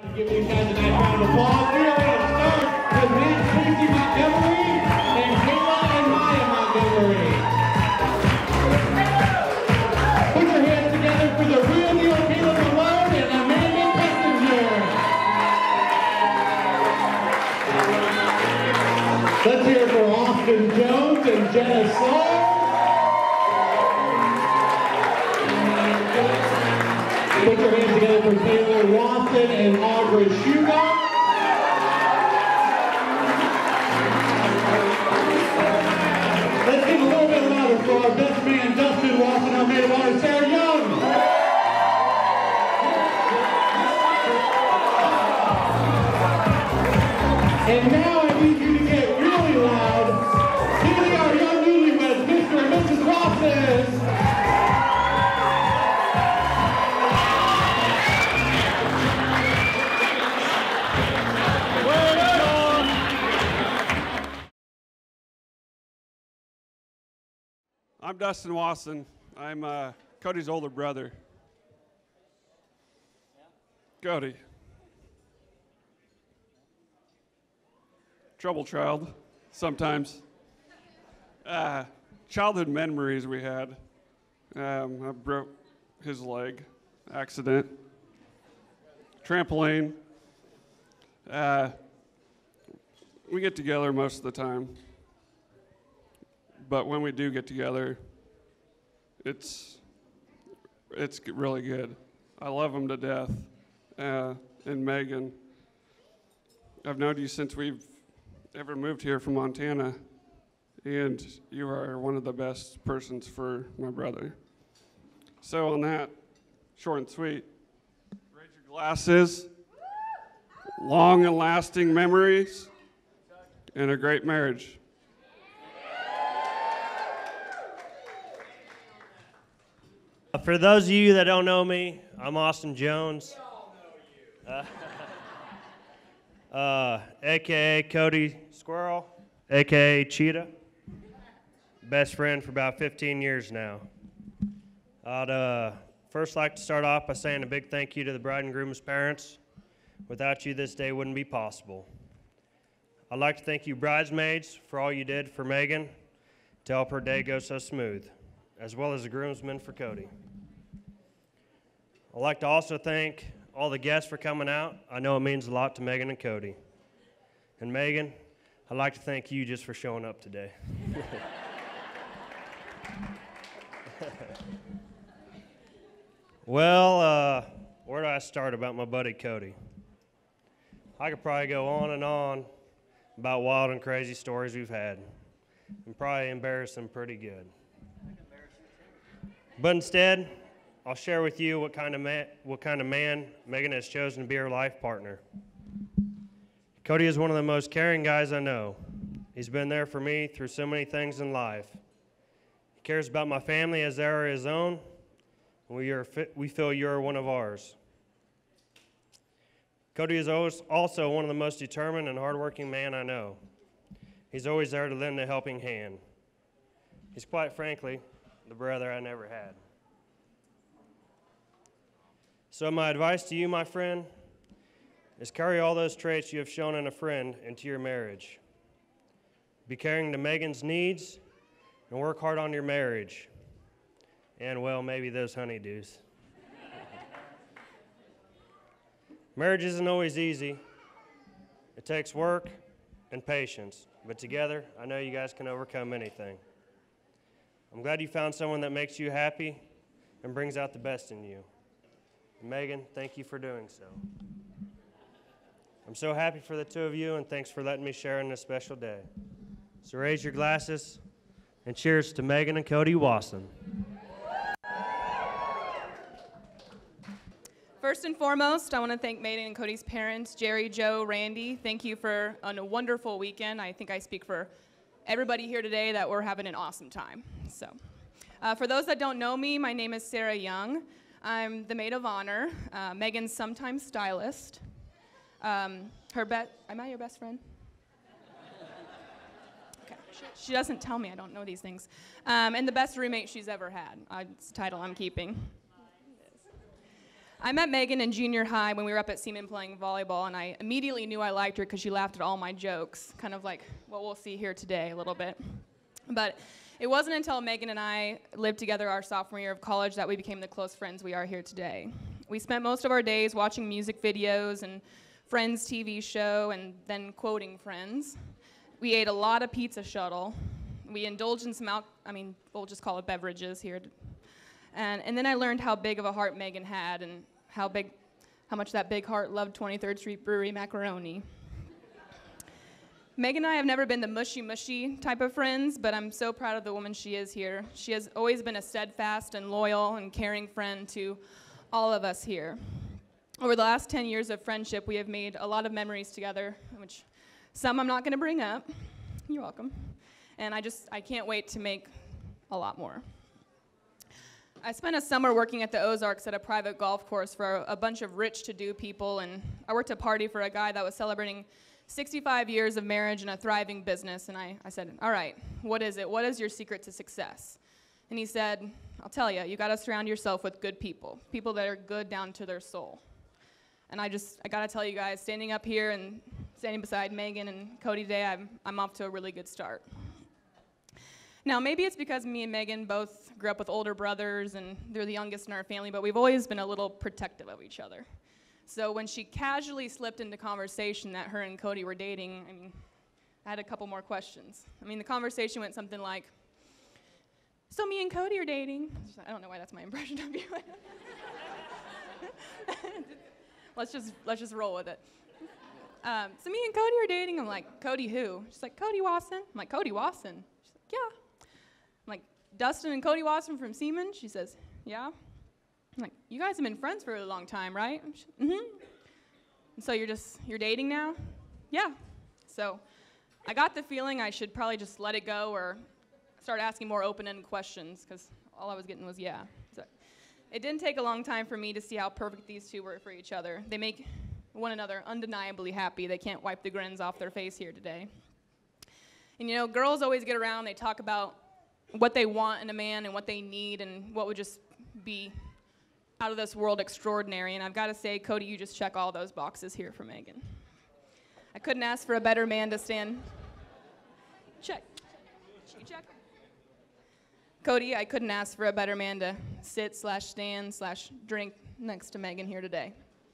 Give these guys a nice round of applause. We are going to start with Miss Tracy Montgomery and Kayla and Maya Montgomery. Put your hands together for the real deal Kayla Malone and Amanda Kessinger. Let's hear it for Austin Jones and Jenna Saul. Put your hands together for Taylor Watson and Audrey Shuga. Let's give a little bit louder for our best man, Dustin Watson, our maid of honor, Sarah Young. And now I need you to get really loud. Here our young newlyweds, Mr. and Mrs. Watson. I'm Dustin Wasson. I'm Cody's older brother. Cody. Trouble child, sometimes. Childhood memories we had. I broke his leg, accident. Trampoline. We get together most of the time. But when we do get together, it's really good. I love him to death. And Megan, I've known you since we've ever moved here from Montana, and you are one of the best persons for my brother. So on that, short and sweet, raise your glasses, long and lasting memories, and a great marriage. For those of you that don't know me, I'm Austin Jones, a.k.a. Cody Squirrel, a.k.a. Cheetah. Best friend for about 15 years now. I'd first like to start off by saying a big thank you to the bride and groom's parents. Without you, this day wouldn't be possible. I'd like to thank you bridesmaids for all you did for Megan to help her day go so smooth, as well as the groomsmen for Cody. I'd like to also thank all the guests for coming out. I know it means a lot to Megan and Cody. And Megan, I'd like to thank you just for showing up today. Well, where do I start about my buddy Cody? I could probably go on and on about wild and crazy stories we've had and probably embarrass him pretty good. But instead, I'll share with you what kind of man Megan has chosen to be her life partner. Cody is one of the most caring guys I know. He's been there for me through so many things in life. He cares about my family as they are his own, and we feel you're one of ours. Cody is also one of the most determined and hardworking men I know. He's always there to lend a helping hand. He's quite frankly the brother I never had. So my advice to you, my friend, is carry all those traits you have shown in a friend into your marriage. Be caring to Megan's needs and work hard on your marriage. And, well, maybe those honeydews. Marriage isn't always easy. It takes work and patience. But together, I know you guys can overcome anything. I'm glad you found someone that makes you happy and brings out the best in you. Megan, thank you for doing so. I'm so happy for the two of you, and thanks for letting me share in this special day. So raise your glasses, and cheers to Megan and Cody Wasson. First and foremost, I want to thank Megan and Cody's parents, Jerry, Joe, Randy. Thank you for a wonderful weekend. I think I speak for everybody here today that we're having an awesome time. So, for those that don't know me, my name is Sarah Young. I'm the maid of honor, Megan's sometime stylist. Am I your best friend? Okay. She doesn't tell me. I don't know these things. And the best roommate she's ever had. It's a title I'm keeping. I met Megan in junior high when we were up at Seaman playing volleyball, and I immediately knew I liked her because she laughed at all my jokes, kind of like what we'll see here today a little bit. But it wasn't until Megan and I lived together our sophomore year of college that we became the close friends we are here today. We spent most of our days watching music videos and Friends TV show and then quoting Friends. We ate a lot of pizza shuttle. We indulged in some we'll just call it beverages here. And then I learned how big of a heart Megan had and how much that big heart loved 23rd Street Brewery macaroni. Megan and I have never been the mushy type of friends, but I'm so proud of the woman she is here. She has always been a steadfast and loyal and caring friend to all of us here. Over the last 10 years of friendship, we have made a lot of memories together, which some I'm not going to bring up. You're welcome. And I can't wait to make a lot more. I spent a summer working at the Ozarks at a private golf course for a bunch of rich to-do people, and I worked a party for a guy that was celebrating 65 years of marriage and a thriving business, and I said, all right, what is it? What is your secret to success? And he said, I'll tell you, you got to surround yourself with good people that are good down to their soul. And I got to tell you guys, standing up here and standing beside Megan and Cody today, I'm off to a really good start. Now, maybe it's because me and Megan both grew up with older brothers, and they're the youngest in our family, but we've always been a little protective of each other. So when she casually slipped into conversation that her and Cody were dating, I had a couple more questions. The conversation went something like, so me and Cody are dating. I don't know why that's my impression of you. Let's just roll with it. So me and Cody are dating. I'm like, Cody who? She's like, Cody Wasson. I'm like, Cody Wasson? She's like, yeah. I'm like, Dustin and Cody Wasson from Seaman? She says, yeah. I'm like, you guys have been friends for a long time, right? Mm-hmm. And so you're dating now? Yeah. So I got the feeling I should probably just let it go or start asking more open-ended questions, because all I was getting was yeah. So it didn't take a long time for me to see how perfect these two were for each other. They make one another undeniably happy. They can't wipe the grins off their face here today. And girls always get around, they talk about what they want in a man and what they need and what would just be out of this world extraordinary. And I've got to say, Cody, you just check all those boxes here for Megan. I couldn't ask for a better man to stand. Check. Check. Cody, I couldn't ask for a better man to sit/stand/drink next to Megan here today.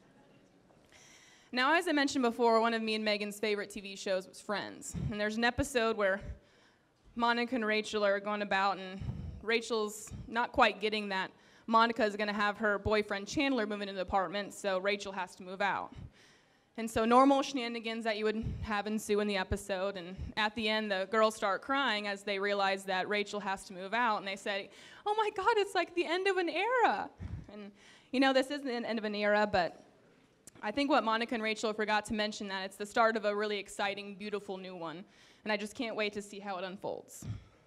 Now, as I mentioned before, one of me and Megan's favorite TV shows was Friends. And there's an episode where Monica and Rachel are going about, and Rachel's not quite getting that Monica is going to have her boyfriend Chandler move into the apartment, so Rachel has to move out. And so normal shenanigans that you would have ensue in the episode, and at the end the girls start crying as they realize that Rachel has to move out, and they say, oh my God, it's like the end of an era. And this isn't the end of an era, but I think what Monica and Rachel forgot to mention that it's the start of a really exciting, beautiful new one, and I just can't wait to see how it unfolds.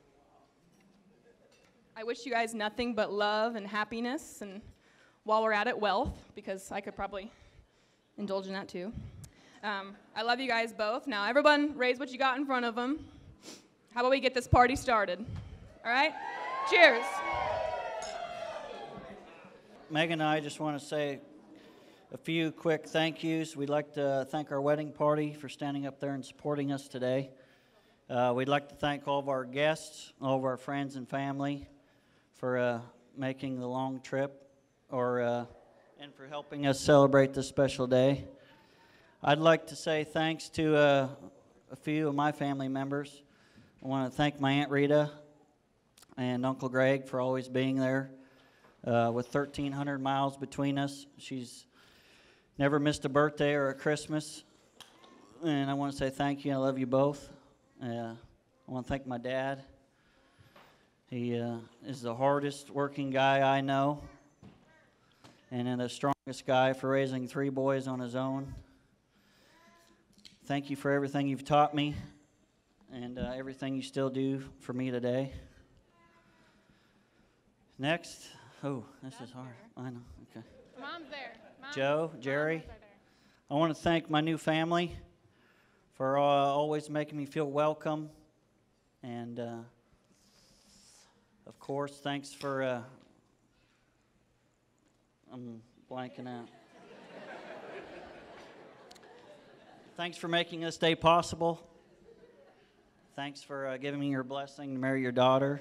I wish you guys nothing but love and happiness, and while we're at it, wealth, because I could probably indulge in that too. I love you guys both. Now, everyone, raise what you got in front of them. How about we get this party started? All right? Cheers. Megan and I just want to say a few quick thank yous. We'd like to thank our wedding party for standing up there and supporting us today. We'd like to thank all of our guests, all of our friends and family for making the long trip and for helping us celebrate this special day. I'd like to say thanks to a few of my family members. I want to thank my Aunt Rita and Uncle Greg for always being there. With 1,300 miles between us, she's never missed a birthday or a Christmas. And I want to say thank you. I love you both. I want to thank my dad. He is the hardest working guy I know, and the strongest guy for raising 3 boys on his own. Thank you for everything you've taught me and everything you still do for me today. Next. Oh, this is hard. I know. Okay. Mom's there. Joe, Jerry. I want to thank my new family for always making me feel welcome. And, of course, thanks for blanking out. Thanks for making this day possible. Thanks for giving me your blessing to marry your daughter.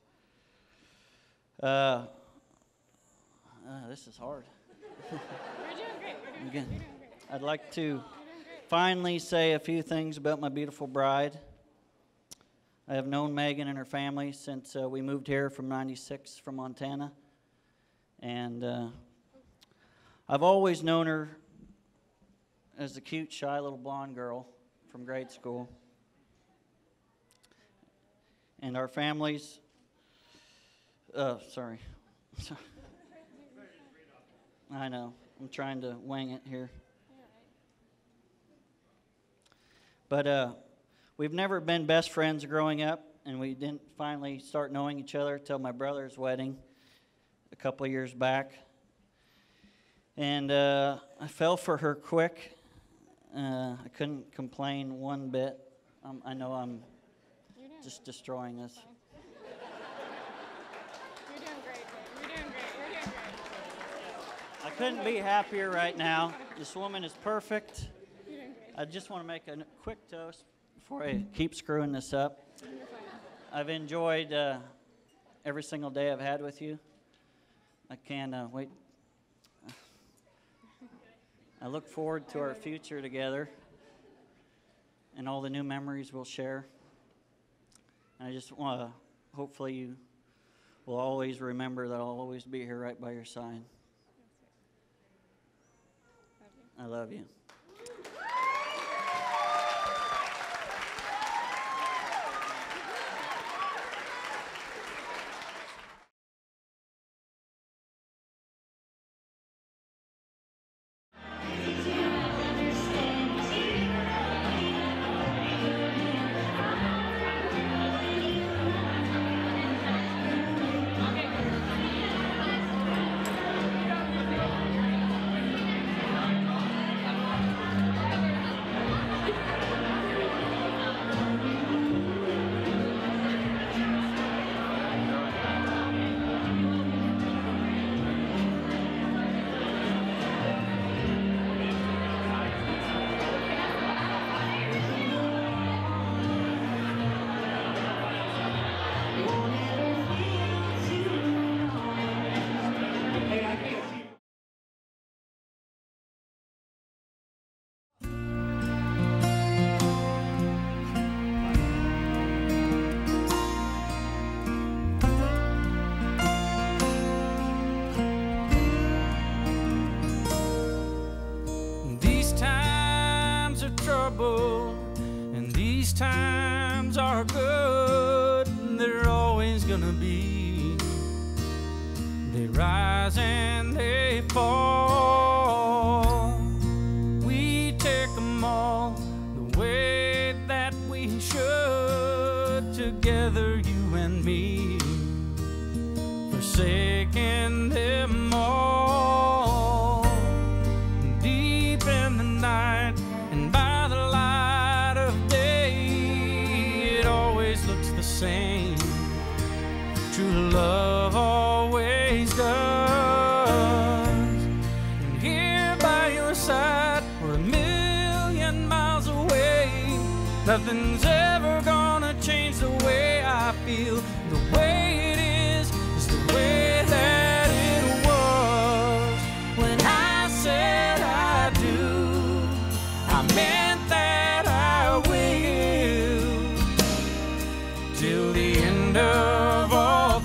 This is hard. You're doing great. You're doing great. I'd like to finally say a few things about my beautiful bride. I have known Megan and her family since we moved here from '96 from Montana. And I've always known her as a cute, shy little blonde girl from grade school. And our families, sorry. I know, I'm trying to wing it here. But we've never been best friends growing up, and we didn't finally start knowing each other till my brother's wedding a couple of years back. And I fell for her quick. I couldn't complain one bit. I know I'm just destroying this. You're doing great, babe. You're doing great. You're doing great. I couldn't be happier right now. This woman is perfect. You're doing great. I just want to make a quick toast before I keep screwing this up. You're fine. I've enjoyed every single day I've had with you. I can't wait. I look forward to our future together and all the new memories we'll share. And I just want to, hopefully you will always remember that I'll always be here right by your side. I love you. And these times are good, they're always gonna be. They rise and they fall. We take them all the way that we should, together, you and me, forsaking them all. Deep in the night, and by the light of day, it always looks the same. True love always does. And here by your side, we're a million miles away. Nothing's ever gonna change the way I feel. The way it is the way that it was. When I said I do, I meant that I will, till the end of all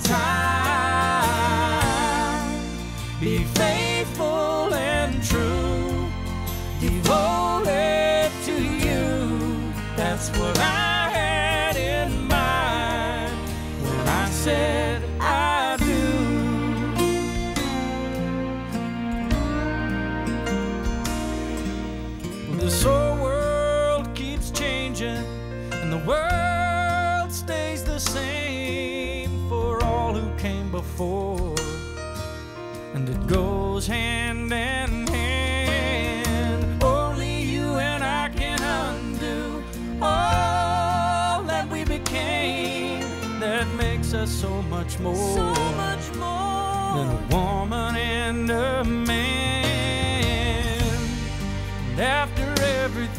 time. Be faithful and true, devoted to you. That's what I had in mind when I said I do. This whole world keeps changing, and the world stays the same for all who came before. And it goes hand in hand. Only you and I can undo all that we became. That makes us so much more, than a woman and a man.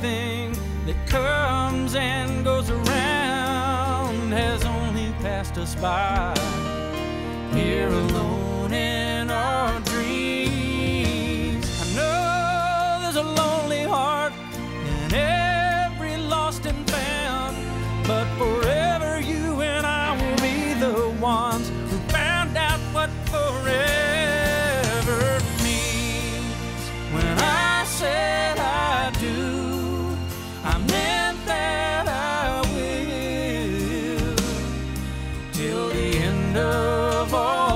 everything that comes and goes around has only passed us by. Here alone in our dreams, I know there's a lonely heart in every lost and found, but forever you and I will be the ones who found out what forever means. When I said I do, I meant that I will, till the end of all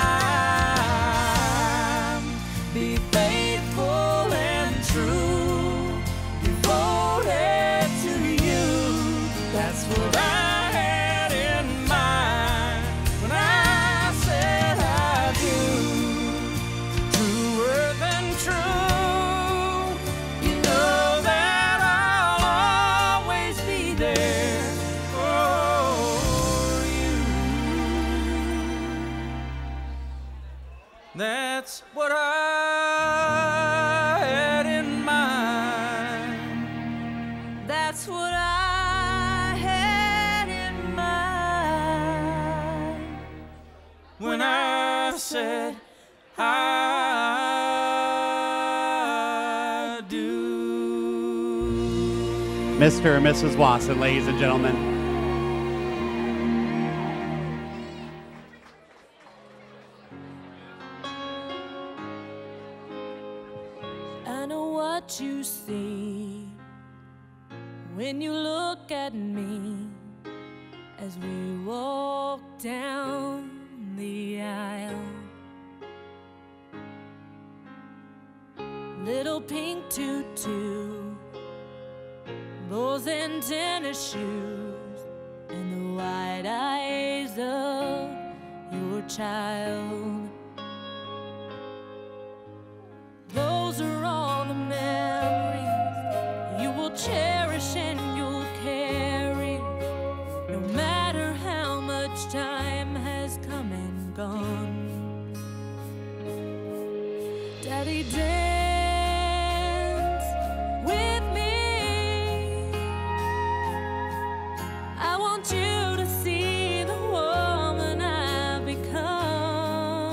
time. Be faithful and true, devoted to you. That's what I had in mind when I said I do. Truer than true, you know that I'll always be there for you. That's what I had in mind. That's what I had in mind When I said I do. Mr. and Mrs. Watson, ladies and gentlemen. I know what you see when you look at me as we walk down the aisle. Little pink tutu, bows and tennis shoes, and the wide eyes of your child. Those are all the memories you will cherish and you'll carry, no matter how much time has come and gone. Daddy, dance with me. I want you to see the woman I've become.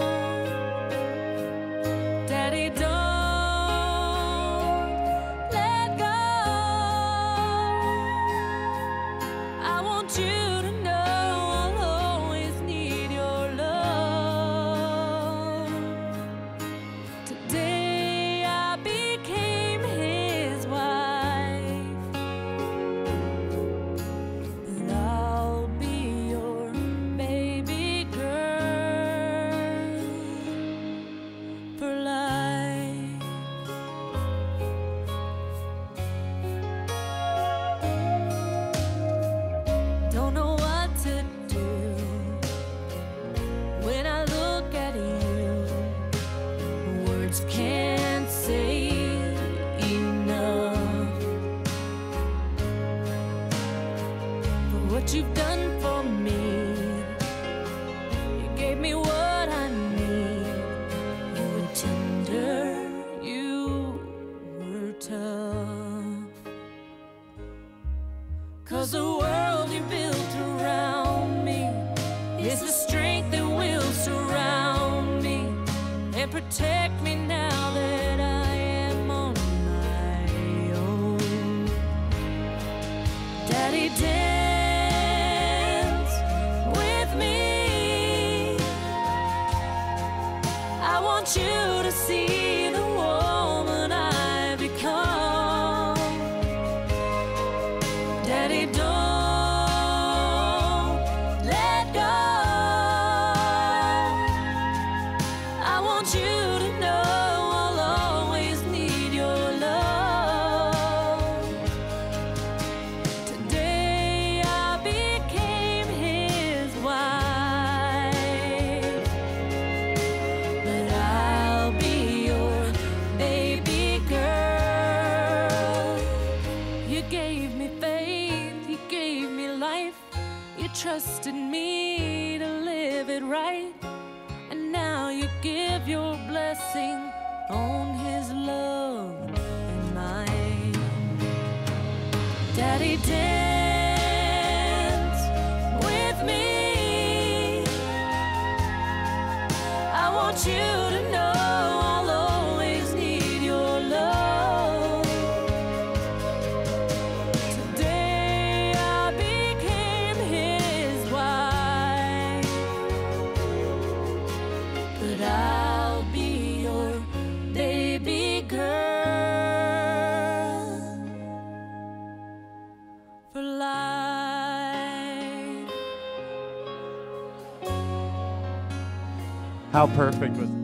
Daddy, don't let go. I want you to know I'll always need your love. Today I became his wife, and I'll be your baby girl for life. Don't know what to do when I look at you. Words can't say enough for what you've done for me. You gave me what I need. You were tender, you were tough. 'Cause the world you built around me is the strength that will surround me and protect me now that I am on my own. Daddy, dance with me. I want you to see the woman I become. Daddy, don't let go. I want you to know I'll always need your love. Today I became his wife, but I'll be your baby girl. You gave me faith, you gave me life, you trusted me to live it right, and now you give your blessing on his love and mine. Daddy, dance with me. I want you to know I'll always need your love. Today I became his wife, but I'll be your baby girl for life. How perfect was it?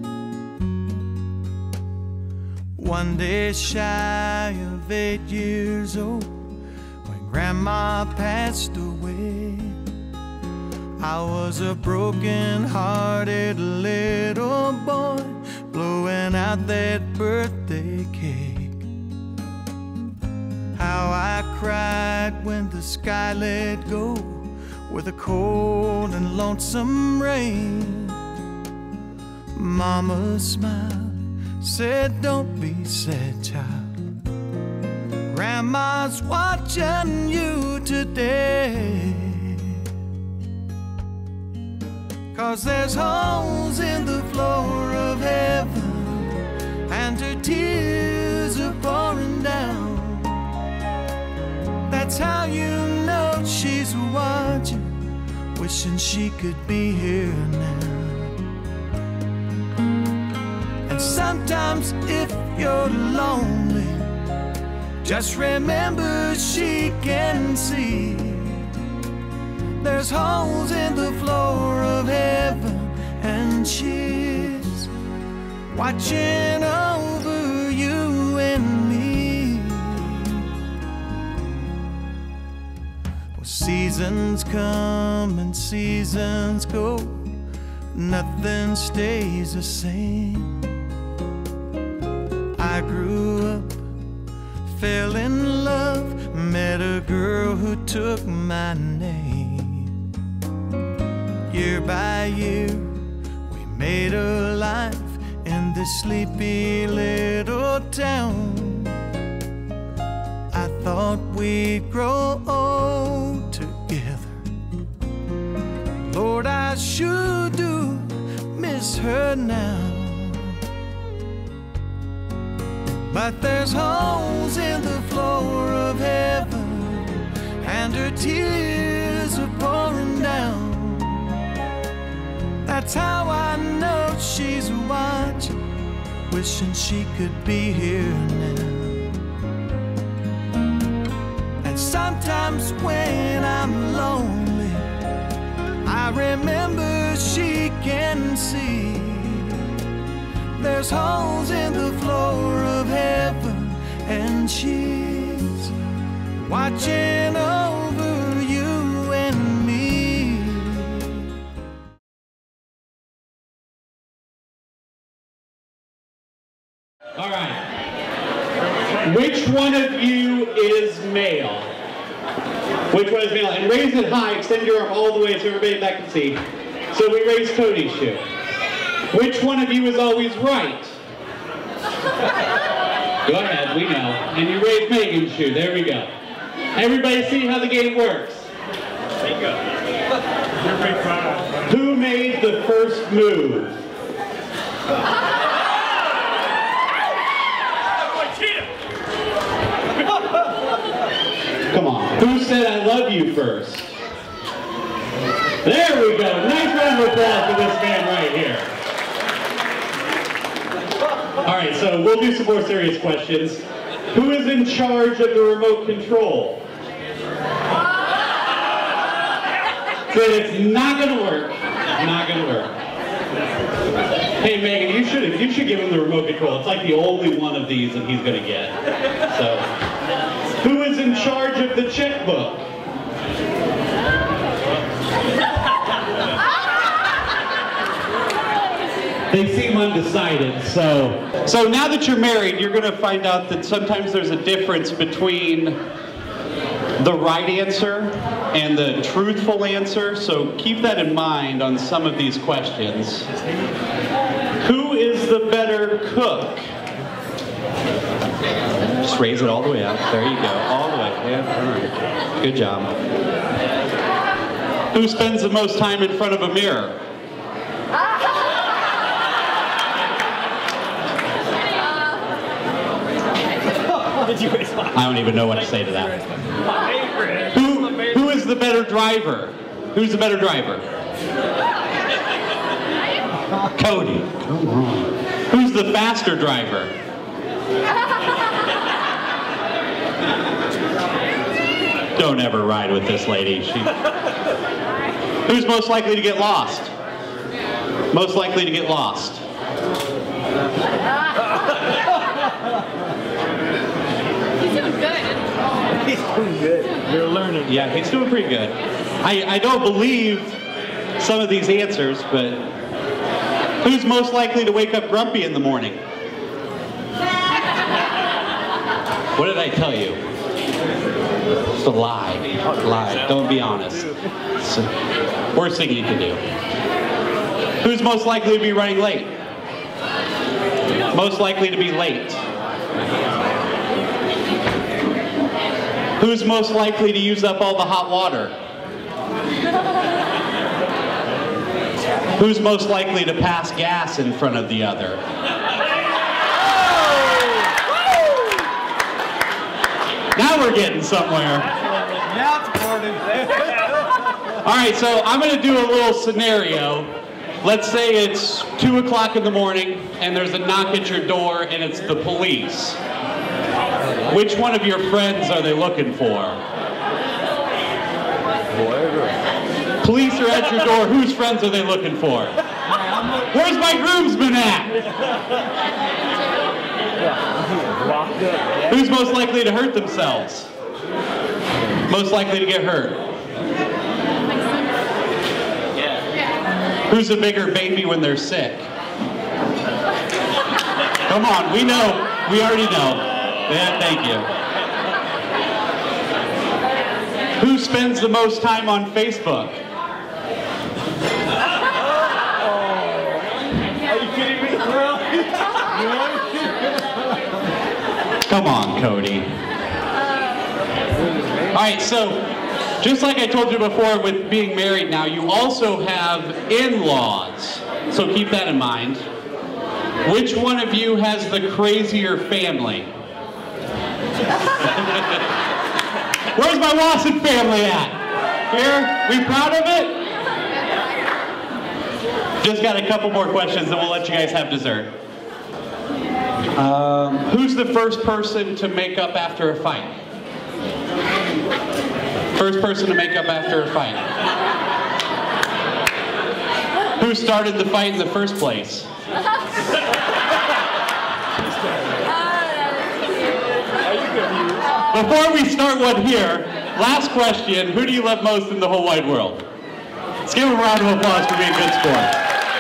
One day shy of 8 years old, when Grandma passed away, I was a broken-hearted little boy blowing out that birthday cake. How I cried when the sky let go with a cold and lonesome rain. Mama smiled, said, "Don't be sad, child. Grandma's watching you today. 'Cause there's holes in the floor of heaven, and her tears are pouring down. That's how you know she's watching, wishing she could be here now. And sometimes if you're lonely, just remember she can see. There's holes in the floor of heaven, and she's watching over you and me. Well, seasons come and seasons go, nothing stays the same. I grew up, fell in love, met a girl who took my name. Year by year, we made a life in this sleepy little town. I thought we'd grow old together. Lord, I sure do miss her now. But there's holes in the floor of heaven, and her tears are pouring down. That's how I know she's watching, wishing she could be here now. And sometimes when I'm lonely, I remember she can see. There's holes in the floor of heaven, and she's watching over you and me. All right. Which one of you is male? Which one is male? And raise it high. Extend your arm all the way so everybody back can see. So we raise Cody's shoe. Which one of you is always right? Go ahead, we know. And you raise Megan's shoe. There we go. Everybody see how the game works? Who made the first move? Come on. Who said I love you first? There we go. Nice round of applause for this man right here. All right, so we'll do some more serious questions. Who is in charge of the remote control? So it's not going to work. Not going to work. Hey, Megan, you should give him the remote control. It's like the only one of these that he's going to get. So, who is in charge of the checkbook? They seem undecided, so now that you're married, you're going to find out that sometimes there's a difference between the right answer and the truthful answer, so keep that in mind on some of these questions. Who is the better cook? Just raise it all the way up. There you go, all the way. Yeah, good job. Who spends the most time in front of a mirror? I don't even know what to say to that. Who is the better driver? Who's the better driver? Cody. Come on. Who's the faster driver? Don't ever ride with this lady. Who's most likely to get lost? Most likely to get lost. He's doing good. He's doing good. You're learning. Yeah, he's doing pretty good. I don't believe some of these answers, but who's most likely to wake up grumpy in the morning? What did I tell you? It's a lie. Lie. Don't be honest. It's the worst thing you can do. Who's most likely to be running late? Most likely to be late. Who's most likely to use up all the hot water? Who's most likely to pass gas in front of the other? Now we're getting somewhere. Now it's morning. All right, so I'm going to do a little scenario. Let's say it's 2 o'clock in the morning and there's a knock at your door and it's the police. Which one of your friends are they looking for? Police are at your door. Whose friends are they looking for? Where's my groomsman at? Who's most likely to hurt themselves? Most likely to get hurt? Who's a bigger baby when they're sick? Come on, we know. We already know. Yeah, thank you. Who spends the most time on Facebook? Are you kidding me, bro? Come on, Cody. All right, so just like I told you before with being married now, you also have in-laws. So keep that in mind. Which one of you has the crazier family? Where's my Wasson family at? Here? We proud of it? Just got a couple more questions and we'll let you guys have dessert. Who's the first person to make up after a fight? First person to make up after a fight. Who started the fight in the first place? Before we start one here, last question, who do you love most in the whole wide world? Let's give him a round of applause for being a good sport.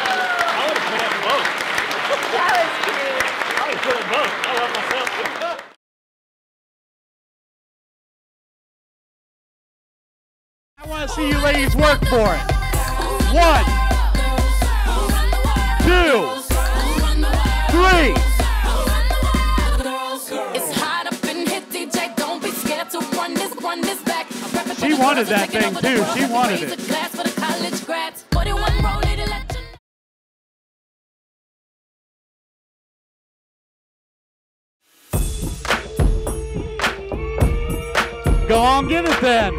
I want to see you ladies work for it. 1, 2, 3. She wanted that thing too. She wanted it. Go on, give it then.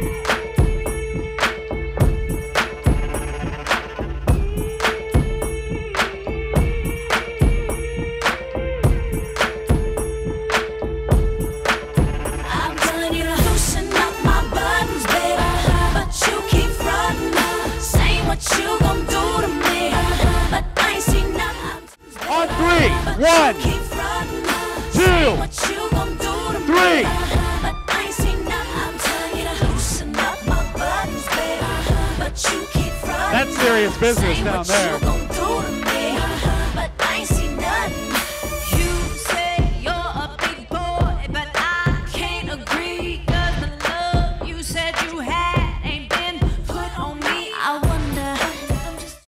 On 3, 1, 2, 3. That's serious business down there.